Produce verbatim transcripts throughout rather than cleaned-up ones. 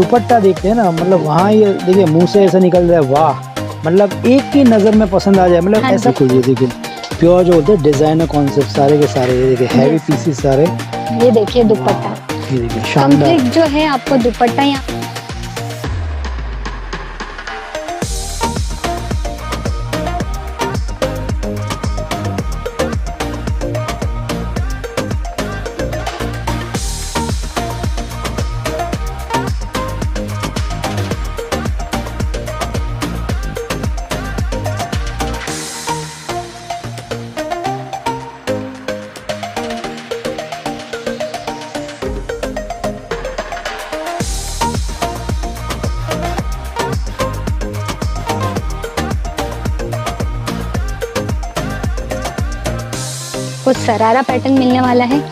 दुपट्टा देखते हैं ना, मतलब वहाँ ये देखिए मुंह से ऐसा निकल रहा है, वाह, मतलब एक ही नज़र में पसंद आ जाए, मतलब हाँ ऐसा कुछ। ये देखिए प्योर जो होते हैं डिजाइनर कॉन्सेप्ट सारे के सारे, ये देखिए हैवी पीसेस सारे। ये देखिए दुपट्टा, ये देखिए शानदार कंप्लीट जो है आपको दुपट्टा यहाँ कुछ शरारा पैटर्न मिलने वाला है।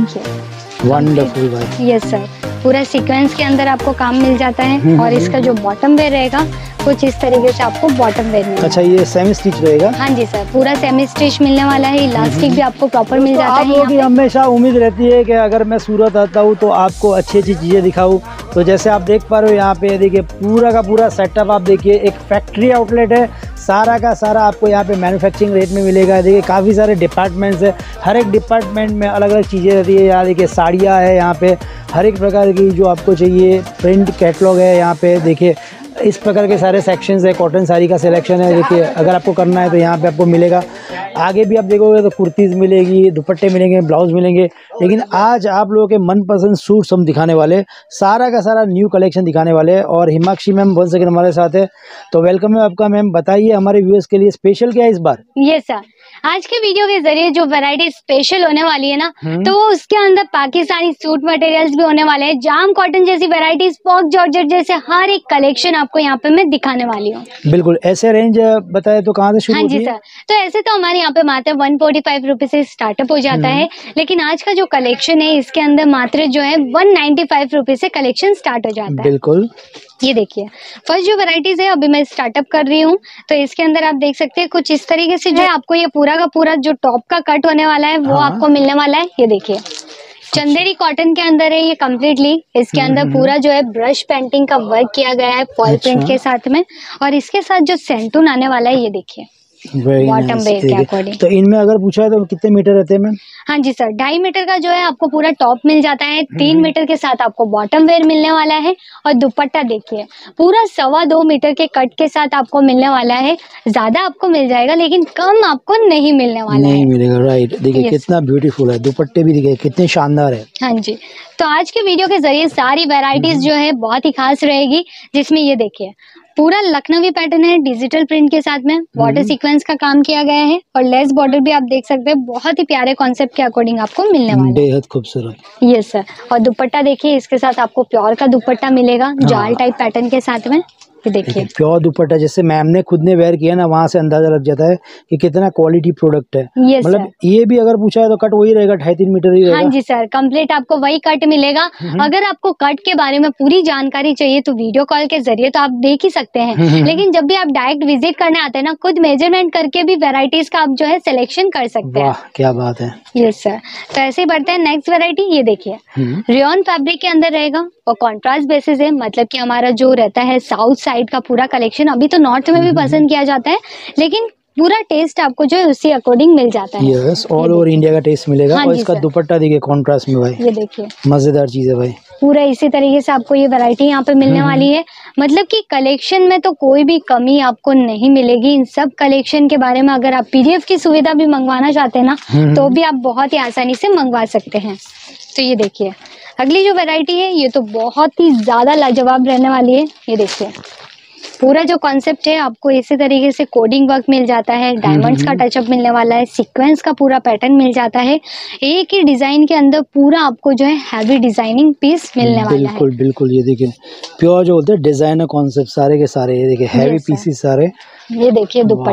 देखिए वंडरफुल भाई। यस सर, पूरा सीक्वेंस के अंदर आपको काम मिल जाता है। और इसका जो बॉटम वेयर रहेगा कुछ इस तरीके से आपको बॉटम वेयर मिलेगा। अच्छा, ये सेमी स्टिच रहेगा? हाँ जी सर, पूरा सेमी स्टिच मिलने वाला है। इलास्टिक भी आपको प्रॉपर मिल जाता है। आप लोग हमेशा उम्मीद रहती है कि अगर मैं सूरत आता हूँ तो आपको अच्छी अच्छी चीज़ें दिखाऊँ, तो जैसे आप देख पा रहे हो यहाँ पे देखिए पूरा का पूरा सेटअप आप देखिए, एक फैक्ट्री आउटलेट है, सारा का सारा आपको यहाँ पे मैन्युफैक्चरिंग रेट में मिलेगा। देखिए काफ़ी सारे डिपार्टमेंट्स है, हर एक डिपार्टमेंट में अलग अलग चीज़ें रहती है। यहाँ देखिए साड़ियाँ है, यहाँ पे हर एक प्रकार की जो आपको चाहिए, प्रिंट कैटलॉग है यहाँ पे। देखिए इस प्रकार के सारे सेक्शंस है, कॉटन साड़ी का सिलेक्शन है। देखिए अगर आपको करना है तो यहाँ पे आपको मिलेगा। आगे भी आप देखोगे तो कुर्तीज़ मिलेगी, दुपट्टे मिलेंगे, ब्लाउज मिलेंगे। लेकिन आज आप लोगों के मनपसंद सूट्स हम दिखाने वाले, सारा का सारा न्यू कलेक्शन दिखाने वाले हैं। और हिमाक्षी मैम वन सेकेंड हमारे साथ है, तो वेलकम है आपका मैम। बताइए हमारे व्यूअर्स के लिए स्पेशल क्या है इस बार? ये सर, आज के वीडियो के जरिए जो वैरायटी स्पेशल होने वाली है ना, तो वो उसके अंदर पाकिस्तानी सूट मटेरियल्स भी होने वाले हैं। जाम कॉटन जैसी वैरायटीज, पॉक जॉर्जेट जैसे हर एक कलेक्शन आपको यहाँ पे मैं दिखाने वाली हूँ। बिल्कुल, ऐसे रेंज बताए तो कहाँ से शुरू हाँ होती जी है? सर, तो ऐसे तो हमारे यहाँ पे मात्र वन फोर्टी फाइव रुपीज से स्टार्टअप हो जाता है। लेकिन आज का जो कलेक्शन है इसके अंदर मात्र जो है वन नाइन्टी फाइव रुपीज से कलेक्शन स्टार्ट हो जाता है। बिल्कुल, ये देखिए फर्स्ट जो वैरायटीज है अभी मैं स्टार्टअप कर रही हूँ, तो इसके अंदर आप देख सकते हैं कुछ इस तरीके से जो है आपको ये पूरा का पूरा जो टॉप का कट होने वाला है वो हाँ। आपको मिलने वाला है। ये देखिए चंदेरी कॉटन के अंदर है ये कम्प्लीटली। इसके अंदर पूरा जो है ब्रश पेंटिंग का वर्क किया गया है फॉल अच्छा। प्रिंट के साथ में। और इसके साथ जो सेंटून आने वाला है ये देखिए बॉटम वेयर के अकॉर्डिंग। तो इनमें अगर पूछा है तो कितने मीटर रहते हैं मैम? हाँ जी सर, ढाई मीटर का जो है आपको पूरा टॉप मिल जाता है। तीन मीटर के साथ आपको बॉटम वेयर मिलने वाला है। और दुपट्टा देखिए पूरा सवा दो मीटर के कट के साथ आपको मिलने वाला है। ज्यादा आपको मिल जाएगा लेकिन कम आपको नहीं मिलने वाला नहीं है। मिलेगा, राइट। देखिए कितना ब्यूटीफुल है, दुपट्टे भी देखिए कितने शानदार है। हाँ जी, तो आज के वीडियो के जरिए सारी वैरायटीज जो है बहुत ही खास रहेगी, जिसमें ये देखिए पूरा लखनवी पैटर्न है डिजिटल प्रिंट के साथ में बॉर्डर सीक्वेंस का काम किया गया है। और लेस बॉर्डर भी आप देख सकते हैं, बहुत ही प्यारे कॉन्सेप्ट के अकॉर्डिंग आपको मिलने वाला है। बेहद खूबसूरत। यस सर, और दुपट्टा देखिए इसके साथ आपको प्योर का दुपट्टा मिलेगा जाल टाइप पैटर्न के साथ में। ये देखिए प्योर दुपट्टा, जैसे मैम ने खुद ने वेयर किया ना, वहाँ से अंदाजा लग जाता है कि कितना क्वालिटी प्रोडक्ट है। यस मतलब ये भी अगर पूछा है तो कट वही रहेगा, ढाई तीन मीटर ही रहेगा। हाँ जी सर, कंप्लीट आपको वही कट मिलेगा। अगर आपको कट के बारे में पूरी जानकारी चाहिए तो वीडियो कॉल के जरिए तो आप देख ही सकते हैं। लेकिन जब भी आप डायरेक्ट विजिट करने आते हैं ना, खुद मेजरमेंट करके भी वेराइटीज का आप जो है सिलेक्शन कर सकते हैं। वाह क्या बात है। यस सर, तो ऐसे ही बढ़ते हैं नेक्स्ट वेराइटी। ये देखिए रेयन फैब्रिक के अंदर रहेगा और कॉन्ट्रास्ट बेसिस है। मतलब कि हमारा जो रहता है साउथ साइड का पूरा कलेक्शन अभी तो नॉर्थ में भी पसंद किया जाता है, लेकिन पूरा टेस्ट आपको जो है उसी अकॉर्डिंग मिल जाता है। यस, ऑल ओवर इंडिया का टेस्ट मिलेगा। हाँ और जी इसका सर। दुपट्टा देखिए कॉन्ट्रास्ट में भाई, ये देखिए मजेदार चीज है भाई। पूरा इसी तरीके से आपको ये वैरायटी यहाँ पे मिलने वाली है। मतलब कि कलेक्शन में तो कोई भी कमी आपको नहीं मिलेगी। इन सब कलेक्शन के बारे में अगर आप पीडीएफ की सुविधा भी मंगवाना चाहते हैं ना, तो भी आप बहुत ही आसानी से मंगवा सकते हैं। तो ये देखिए अगली जो वैरायटी है ये तो बहुत ही ज्यादा लाजवाब रहने वाली है। ये देखिए पूरा जो कॉन्सेप्ट है आपको इसी तरीके से कोडिंग वर्क मिल जाता है, डायमंड्स का टचअप मिलने वाला है, सीक्वेंस का पूरा पैटर्न मिल जाता है। एक ही डिजाइन के अंदर पूरा आपको जो है हैवी डिजाइनिंग पीस मिलने वाला है। बिल्कुल बिल्कुल, ये देखिए प्योर जो होते हैं डिजाइनर कॉन्सेप्ट सारे के सारे। ये देखिए हैवी पीसेस सारे। ये देखिए दुपट्टा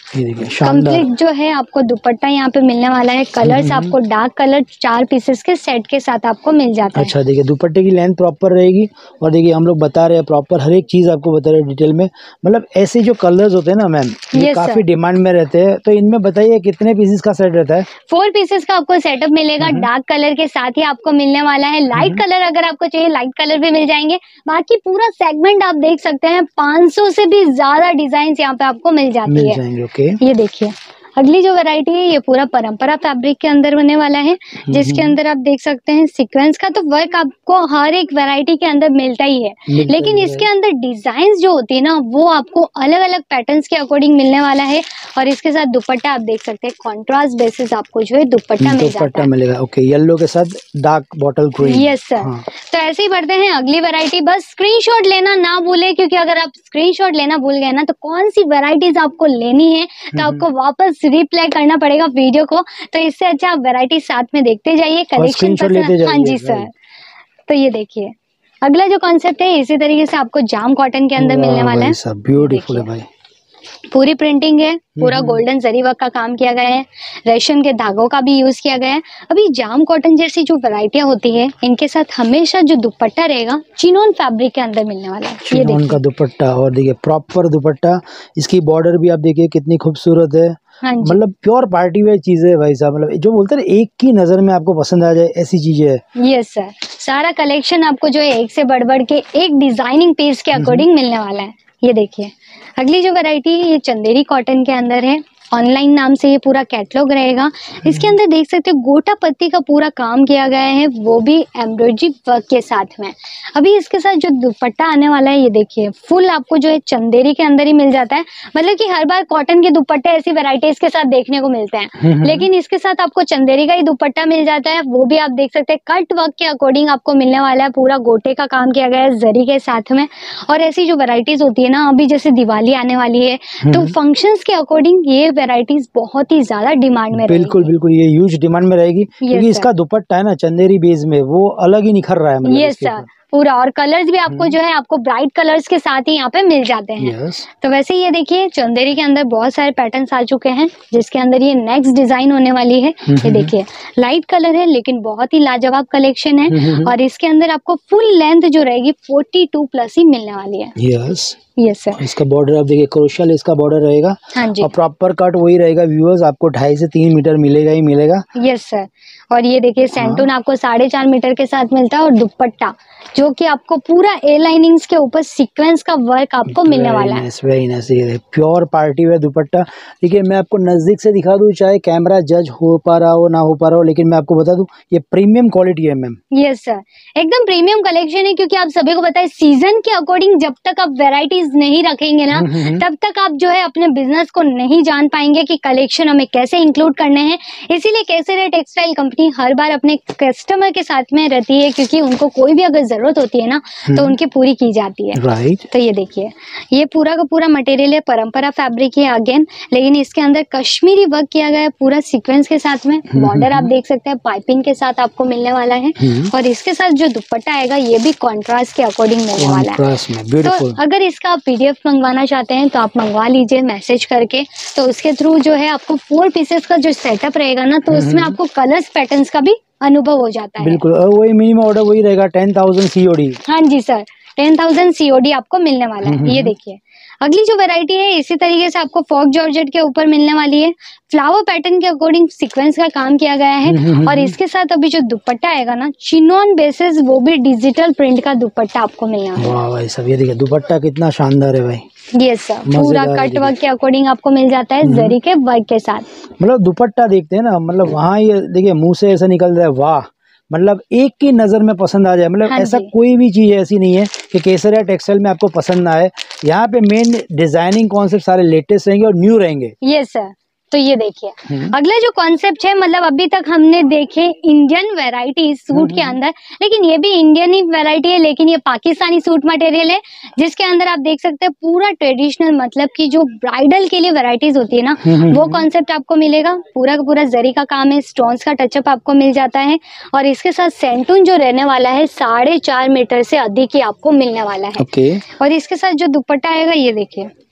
ये देखिए शानदार। कंप्लीट जो है आपको दुपट्टा यहाँ पे मिलने वाला है। कलर्स आपको डार्क कलर चार पीसेस के सेट के साथ आपको मिल जाता है। अच्छा देखिए दुपट्टे की लेंथ प्रॉपर रहेगी और देखिए हम लोग बता रहे हैं प्रॉपर हर एक चीज आपको बता रहे हैं डिटेल में। मतलब ऐसे जो कलर्स होते हैं ना मैम ये Yes, काफी sir. डिमांड में रहते हैं, तो इनमें बताइए कितने पीसेस का सेट रहता है? फोर पीसेस का आपको सेटअप मिलेगा। डार्क कलर के साथ ही आपको मिलने वाला है। लाइट कलर अगर आपको चाहिए लाइट कलर भी मिल जाएंगे। बाकी पूरा सेगमेंट आप देख सकते हैं, पाँच सौ से भी ज्यादा डिजाइन यहाँ पे आपको मिल जाती मिल है। जाएंगे। ओके ये देखिए अगली जो वैरायटी है ये पूरा परंपरा फैब्रिक के अंदर बनने वाला है, जिसके अंदर आप देख सकते हैं सीक्वेंस का तो वर्क आपको हर एक वैरायटी के अंदर मिलता ही है, लेकिन इसके अंदर डिजाइन जो होती है ना वो आपको अलग अलग पैटर्न्स के अकॉर्डिंग मिलने वाला है। और इसके साथ दुपट्टा आप देख सकते हैं कॉन्ट्रास्ट बेसिस आपको जो है दुपट्टा मिल जाता दुपट्टा है। मिलेगा। ओके येलो के साथ dark bottle green. Yes sir. तो ऐसे ही बढ़ते हैं अगली वैरायटी। बस स्क्रीनशॉट लेना ना भूले, क्योंकि अगर आप स्क्रीनशॉट लेना भूल गए ना तो कौन सी वैरायटीज आपको लेनी है तो आपको वापस रिप्लाई करना पड़ेगा वीडियो को। तो इससे अच्छा आप वैरायटी साथ में देखते जाइए, कलेक्शन स्क्रीनशॉट लेते पसंद। जाइए। हाँ जी सर। तो ये देखिए अगला जो कॉन्सेप्ट है इसी तरीके से आपको जाम कॉटन के अंदर मिलने वाला है। सब ब्यूटीफुल है भाई। पूरी प्रिंटिंग है, पूरा गोल्डन जरी वर्क का काम किया गया है, रेशम के धागों का भी यूज किया गया है। अभी जाम कॉटन जैसी जो वैरायटियां होती है इनके साथ हमेशा जो दुपट्टा रहेगा चिनोन फैब्रिक के अंदर मिलने वाला है। ये चिनोन का दुपट्टा और देखिए प्रॉपर दुपट्टा, इसकी बॉर्डर भी आप देखिए कितनी खूबसूरत है। हाँ जी। मतलब प्योर पार्टी वेयर चीजें है भाई साहब। मतलब जो बोलते हैं एक की नजर में आपको पसंद आ जाए ऐसी चीजें है। Yes sir. सारा कलेक्शन आपको जो है एक से बढ़ बढ़ के एक डिजाइनिंग पीस के अकॉर्डिंग मिलने वाला है। ये देखिए अगली जो वैरायटी है ये चंदेरी कॉटन के अंदर है। ऑनलाइन नाम से ये पूरा कैटलॉग रहेगा। इसके अंदर देख सकते हो गोटा पत्ती का पूरा काम किया गया है, वो भी एम्ब्रॉयडरी वर्क के साथ में। अभी इसके साथ जो दुपट्टा आने वाला है ये देखिए फुल आपको जो है चंदेरी के अंदर ही मिल जाता है। मतलब कि हर बार कॉटन के दुपट्टे ऐसी वैरायटीज के साथ देखने को मिलते हैं, लेकिन इसके साथ आपको चंदेरी का ही दुपट्टा मिल जाता है। वो भी आप देख सकते हैं कट वर्क के अकॉर्डिंग आपको मिलने वाला है। पूरा गोटे का काम किया गया है जरी के साथ में। और ऐसी जो वैरायटीज होती है ना अभी जैसे दिवाली आने वाली है तो फंक्शंस के अकॉर्डिंग ये वैरायटीज बहुत ही ज्यादा डिमांड में बिल्कुल बिल्कुल ये ह्यूज डिमांड में रहेगी, क्योंकि इसका दुपट्टा है ना चंदेरी बेस में वो अलग ही निखर रहा है। मतलब यस सर पूरा। और कलर्स भी आपको जो है आपको ब्राइट कलर्स के साथ ही यहाँ पे मिल जाते हैं। yes. तो वैसे ये देखिए चंदेरी के अंदर बहुत सारे पैटर्न्स आ चुके हैं, जिसके अंदर ये नेक्स्ट डिजाइन होने वाली है। ये देखिए लाइट कलर है लेकिन बहुत ही लाजवाब कलेक्शन है। और इसके अंदर आपको फुल लेंथ जो रहेगी फोर्टी टू प्लस ही मिलने वाली है। Yes yes sir. इसका बॉर्डर आप देखिए क्रोशियल इसका बॉर्डर रहेगा। हाँ जी। और प्रॉपर कट वही रहेगा व्यूअर्स, आपको ढाई से तीन मीटर मिलेगा ही मिलेगा। Yes sir. और ये देखिए सेंटून आपको साढ़े चार मीटर के साथ मिलता है और दुपट्टा जो कि आपको पूरा ए लाइनिंग्स के ऊपर सीक्वेंस का वर्क आपको मिलने वाला है। Very nice. Pure party wear dupatta. देखिए मैं आपको नजदीक से दिखा दूं, चाहे कैमरा जज हो पा रहा हो ना हो पा रहा हो, लेकिन मैं आपको बता दूं ये प्रीमियम क्वालिटी है मैम। यस सर एकदम प्रीमियम कलेक्शन है, क्योंकि आप सभी को पता है सीजन के अकॉर्डिंग जब तक आप वेराइटीज नहीं रखेंगे ना तब तक आप जो है अपने बिजनेस को नहीं जान पाएंगे कि कलेक्शन हमें कैसे इंक्लूड करने हैं। इसीलिए केसरिया टेक्सटाइल कंपनी हर बार अपने कस्टमर के साथ में रहती है, क्योंकि उनको कोई भी अगर जरूरत होती है ना तो उनकी पूरी की जाती है। राइट। तो ये देखिए ये पूरा का पूरा मटेरियल है परंपरा फैब्रिक है अगेन, लेकिन इसके अंदर कश्मीरी वर्क किया गया है पूरा सीक्वेंस के साथ में। बॉर्डर आप देख सकते हैं पाइपिंग के साथ आपको मिलने वाला है। और इसके साथ जो दुपट्टा आएगा ये भी कॉन्ट्रास्ट के अकॉर्डिंग मिलने वाला है। तो अगर इसका आप पीडीएफ मंगवाना चाहते हैं तो आप मंगवा लीजिए मैसेज करके। तो उसके थ्रू जो है आपको फोर पीसेस का जो सेटअप रहेगा ना तो उसमें आपको कलर्स पैटर्न्स का भी अनुभव हो जाता है। बिल्कुल वही मिनिमम ऑर्डर वही रहेगा टेन थाउजेंड सीओडी। हाँ जी सर टेन थाउजेंड सीओडी आपको मिलने वाला है। ये देखिए अगली जो वैरायटी है इसी तरीके से आपको फॉक जॉर्जेट के ऊपर मिलने वाली है। फ्लावर पैटर्न के अकॉर्डिंग सीक्वेंस का काम किया गया है। और इसके साथ अभी जो दुपट्टा आएगा ना चिनोन बेसिस वो भी डिजिटल प्रिंट का दुपट्टा आपको मिलने वाला है। वाह भाई सब ये देखिए दुपट्टा कितना शानदार है भाई। यस सर पूरा कट वर्क के अकॉर्डिंग आपको मिल जाता है जरी के वर्क के साथ। मतलब दुपट्टा देखते हैं ना मतलब वहाँ ये देखिए मुंह से ऐसा निकल रहा है वाह, मतलब एक की नजर में पसंद आ जाए। मतलब हाँ ऐसा कोई भी चीज ऐसी नहीं है कि केसरिया टेक्सटाइल में आपको पसंद ना आए। यहाँ पे मेन डिजाइनिंग कॉन्सेप्ट सारे लेटेस्ट रहेंगे और न्यू रहेंगे। Yes sir. तो ये देखिए अगला जो कॉन्सेप्ट है मतलब अभी तक हमने देखे इंडियन वैरायटी सूट के अंदर, लेकिन ये भी इंडियन ही वैरायटी है लेकिन ये पाकिस्तानी सूट मटेरियल है, जिसके अंदर आप देख सकते हैं पूरा ट्रेडिशनल मतलब कि जो ब्राइडल के लिए वैरायटीज होती है ना वो कॉन्सेप्ट आपको मिलेगा। पूरा का पूरा जरी का काम है, स्टोन्स का टचअप आपको मिल जाता है। और इसके साथ सेंटून जो रहने वाला है साढ़े चार मीटर से अधिक ही आपको मिलने वाला है। okay. और इसके साथ जो दुपट्टा आएगा ये देखिए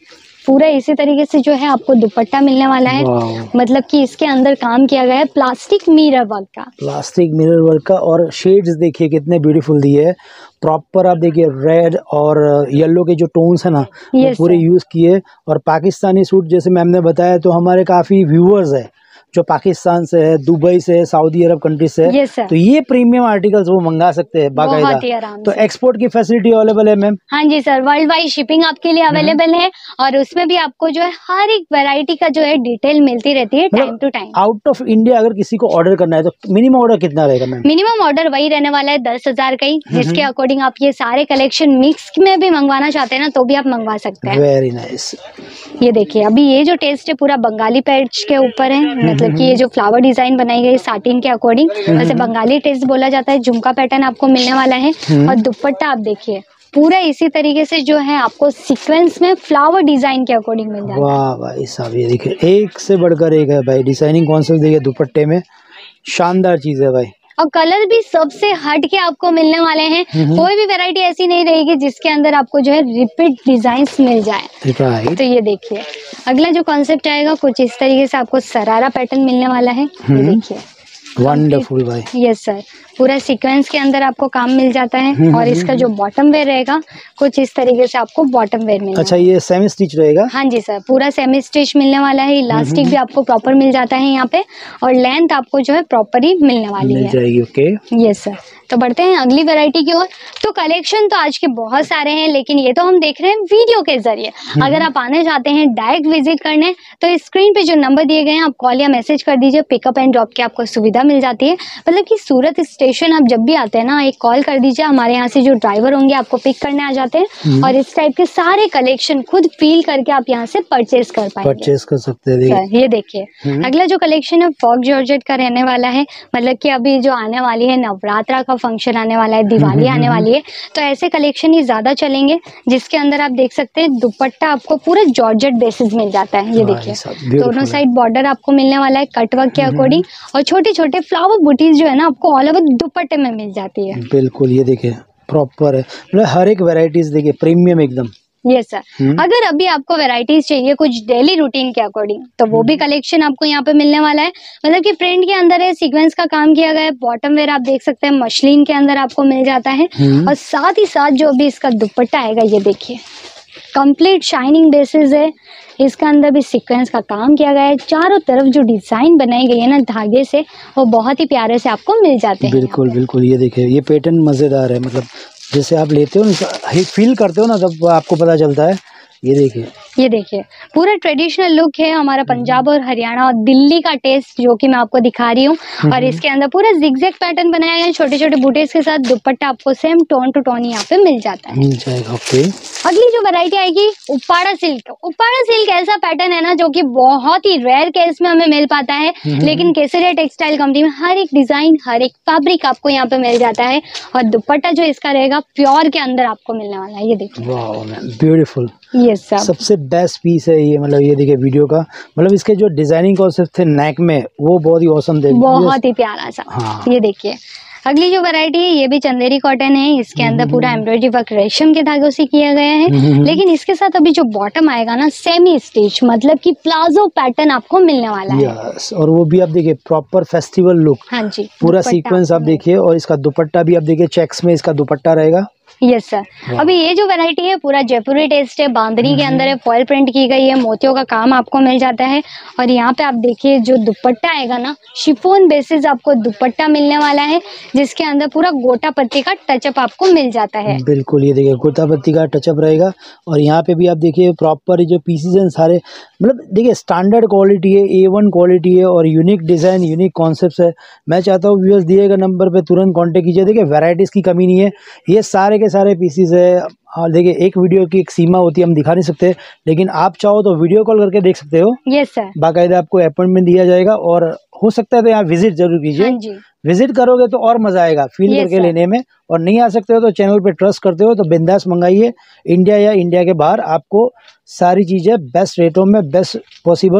पूरा इसी तरीके से जो है आपको दुपट्टा मिलने वाला है। मतलब कि इसके अंदर काम किया गया है प्लास्टिक मिरर वर्क का, प्लास्टिक मिरर वर्क का। और शेड्स देखिए कितने ब्यूटीफुल दिए है। प्रॉपर आप देखिए रेड और येलो के जो टोन्स है ना वो पूरे यूज किए। और पाकिस्तानी सूट जैसे मैम ने बताया तो हमारे काफी व्यूअर्स है जो पाकिस्तान से है, दुबई से है, सऊदी अरब कंट्री से है, yes, तो ये प्रीमियम आर्टिकल्स वो मंगा सकते हैं बाकायदा। तो एक्सपोर्ट की फैसिलिटी अवेलेबल है मैम? हाँ जी सर, वर्ल्ड वाइड शिपिंग आपके लिए अवेलेबल है और उसमें भी आपको जो है हर एक वैरायटी का जो है डिटेल मिलती रहती है time to time. Out of India अगर किसी को ऑर्डर करना है तो मिनिमम ऑर्डर कितना रहेगा मैम? मिनिमम ऑर्डर वही रहने वाला है दस हजार का ही, जिसके अकॉर्डिंग आप ये सारे कलेक्शन मिक्स में भी मंगवाना चाहते हैं ना तो भी आप मंगवा सकते हैं। Very nice. ये देखिए अभी ये जो टेस्ट है पूरा बंगाली पैच के ऊपर है। मतलब कि ये जो फ्लावर डिजाइन बनाई गई साटिन के अकॉर्डिंग, वैसे बंगाली टेस्ट बोला जाता है। झुमका पैटर्न आपको मिलने वाला है और दुपट्टा आप देखिए पूरा इसी तरीके से जो है आपको सीक्वेंस में फ्लावर डिजाइन के अकॉर्डिंग मिल जाता है। वाह भाई साहब, ये देखिए एक से बढ़कर एक है भाई। डिजाइनिंग कॉन्सेप्ट देखिए दुपट्टे में, शानदार चीज है भाई। और कलर भी सबसे हट के आपको मिलने वाले हैं। कोई भी वैरायटी ऐसी नहीं रहेगी जिसके अंदर आपको जो है रिपीट डिजाइन्स मिल जाए। right. तो ये देखिए अगला जो कॉन्सेप्ट आएगा कुछ इस तरीके से आपको सरारा पैटर्न मिलने वाला है। ये देखिए वंडरफुल भाई। यस सर, पूरा सीक्वेंस के अंदर आपको काम मिल जाता है। और इसका जो बॉटम वेयर रहेगा कुछ इस तरीके से आपको बॉटम वेयर मिलेगा। अच्छा, ये सेमी स्टिच रहेगा? हाँ जी सर, पूरा सेमी स्टिच मिलने वाला है। इलास्टिक भी आपको प्रॉपर मिल जाता है यहाँ पे और लेंथ आपको जो है प्रॉपर ही मिलने वाली मिल है। जाएगी। ओके यस सर, तो बढ़ते हैं अगली वैरायटी की ओर। तो कलेक्शन तो आज के बहुत सारे हैं लेकिन ये तो हम देख रहे हैं वीडियो के जरिए। अगर आप आने चाहते हैं डायरेक्ट विजिट करने तो स्क्रीन पे जो नंबर दिए गए हैं आप कॉल या मैसेज कर दीजिए। पिकअप एंड ड्रॉप की आपको सुविधा मिल जाती है। मतलब कि सूरत स्टेशन आप जब भी आते हैं ना एक कॉल कर दीजिए, हमारे यहाँ से जो ड्राइवर होंगे आपको पिक करने आ जाते हैं और इस टाइप के सारे कलेक्शन खुद फील करके आप यहाँ से परचेज कर पाएंगे। परचेज कर सकते हैं। ये देखिए अगला जो कलेक्शन है फॉक जॉर्जेट का रहने वाला है। मतलब कि अभी जो आने वाली है नवरात्रा का फंक्शन आने वाला है, दिवाली आने वाली है, तो ऐसे कलेक्शन ही ज्यादा चलेंगे जिसके अंदर आप देख सकते हैं दुपट्टा आपको पूरा जॉर्जेट बेसिस मिल जाता है। ये देखिए दोनों साइड बॉर्डर आपको मिलने वाला है कटवर्क के अकॉर्डिंग और छोटे छोटे फ्लावर बूटीज जो है ना आपको ऑल ओवर दुपट्टे में मिल जाती है। बिल्कुल, ये देखिए प्रॉपर है। मतलब हर एक वेराइटीज देखिए प्रीमियम एकदम। यस सर, अगर अभी आपको वैरायटीज चाहिए कुछ डेली रूटीन के अकॉर्डिंग तो वो भी कलेक्शन आपको यहाँ पे मिलने वाला है। मतलब कि प्रिंट के अंदर है, सीक्वेंस का काम किया गया है। बॉटम वेयर आप देख सकते हैं मशलिन के अंदर आपको मिल जाता है और साथ ही साथ जो अभी इसका दुपट्टा आएगा ये देखिए कंप्लीट शाइनिंग बेसिस है। इसका अंदर भी सीक्वेंस का काम किया गया है। चारों तरफ जो डिजाइन बनाई गई है ना धागे से वो बहुत ही प्यारे से आपको मिल जाते हैं। बिल्कुल बिल्कुल, ये देखिए ये पैटर्न मजेदार है। मतलब जैसे आप लेते हो ना फील करते हो ना तब आपको पता चलता है। ये देखिए ये देखिए पूरा ट्रेडिशनल लुक है हमारा पंजाब और हरियाणा और दिल्ली का टेस्ट जो कि मैं आपको दिखा रही हूँ। और इसके अंदर पूरा जिगजैग पैटर्न बनाया गया है छोटे छोटे बूटेस के साथ। दुपट्टा आपको सेम टोन टू टोन यहाँ पे मिल जाता है। मिल जाएगा। ओके, अगली जो वैरायटी आएगी उप्पाड़ा सिल्क। उप्पाड़ा सिल्क ऐसा पैटर्न है ना जो कि बहुत ही रेयर केस में हमें मिल पाता है, लेकिन केसरिया टेक्सटाइल कंपनी में हर एक डिजाइन हर एक फैब्रिक आपको यहाँ पे मिल जाता है। और दुपट्टा जो इसका रहेगा प्योर के अंदर आपको मिलने वाला है। ये देखिए ब्यूटीफुल। यस सर, सबसे बेस्ट पीस है ये। मतलब ये देखिए वीडियो का मतलब इसके जो डिजाइनिंग कॉन्सेप्ट थे नेक में वो बहुत ही औसम थे, बहुत ही प्यारा सा। हाँ। ये देखिए अगली जो वैरायटी है ये भी चंदेरी कॉटन है। इसके अंदर पूरा एम्ब्रॉयडरी वर्क रेशम के धागों से किया गया है। लेकिन इसके साथ अभी जो बॉटम आएगा ना सेमी स्टिच मतलब कि प्लाजो पैटर्न आपको मिलने वाला है। यस, और वो भी आप देखिए प्रॉपर फेस्टिवल लुक। हाँ जी, पूरा सीक्वेंस आप देखिए और इसका दुपट्टा भी आप देखिए चेक्स में इसका दुपट्टा रहेगा। यस सर, अभी ये जो वैरायटी है पूरा जयपुरी टेस्ट है। बांधनी के अंदर है, फॉयल प्रिंट की गई है, मोतियों का काम आपको मिल जाता है। और यहाँ पे आप देखिए जो दुपट्टा आएगा ना शिफॉन बेसिस आपको दुपट्टा मिलने वाला है जिसके अंदर पूरा गोटा पत्ती का टचअप आपको मिल जाता है। बिल्कुल, ये देखिए गोटा पत्ती का टचअप रहेगा। और यहाँ पे भी आप देखिए प्रॉपर जो पीसेज हैं सारे मतलब देखिए स्टैंडर्ड क्वालिटी है, ए वन क्वालिटी है और यूनिक डिजाइन यूनिक कॉन्सेप्ट है। मैं चाहता हूँ व्यूअर्स दिए गए नंबर पे तुरंत कांटेक्ट कीजिए। देखिए वैरायटीज की कमी नहीं है, ये सारे के सारे पीसीज है। हाँ देखिए एक वीडियो की एक सीमा होती है, हम दिखा नहीं सकते, लेकिन आप चाहो तो वीडियो कॉल करके देख सकते हो। यस सर, बाकायदा आपको अपॉइंटमेंट दिया जाएगा और हो सकता है तो यहाँ विजिट जरूर कीजिए। हाँ जी, विजिट करोगे तो और मजा आएगा फील yes, करके sir. लेने में। और नहीं आ सकते हो तो चैनल पे ट्रस्ट करते हो तो बिंदास मंगाइए। इंडिया या इंडिया के बाहर आपको सारी चीजें बेस्ट रेटों में बेस्ट पॉसिबल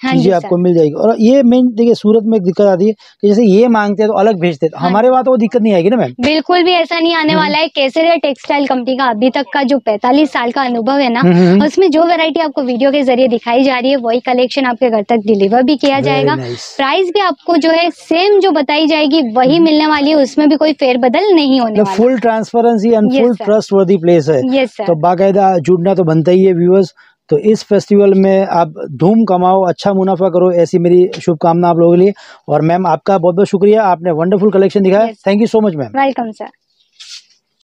हाँ चीजें जी आपको सर। मिल जाएगी। और ये मेन देखिए सूरत में एक दिक्कत आती है कि जैसे ये मांगते हैं तो अलग भेजते हैं, तो हाँ। हमारे वहाँ तो वो दिक्कत नहीं आएगी ना मैम। बिल्कुल भी ऐसा नहीं आने हम्म। वाला है। केसरिया टेक्सटाइल कंपनी का अभी तक का जो पैंतालीस साल का अनुभव है ना, हम्म, हम्म। उसमें जो वैरायटी आपको वीडियो के जरिए दिखाई जा रही है वही कलेक्शन आपके घर तक डिलीवर भी किया वेरी जाएगा। नाइस। प्राइस भी आपको जो है सेम जो बताई जाएगी वही मिलने वाली है, उसमें भी कोई फेरबदल नहीं होने मतलब वाला। Full transparency and yes full sir. Trustworthy place है। यस तो सर। बाकायदा जुड़ना तो बनता ही है व्यूअर्स। तो इस फेस्टिवल में आप धूम कमाओ, अच्छा मुनाफा करो, ऐसी मेरी शुभकामना आप लोगों के लिए। और मैम आपका बहुत बहुत शुक्रिया, आपने वंडरफुल कलेक्शन दिखाया। Yes thank you so much ma'am. Welcome sir.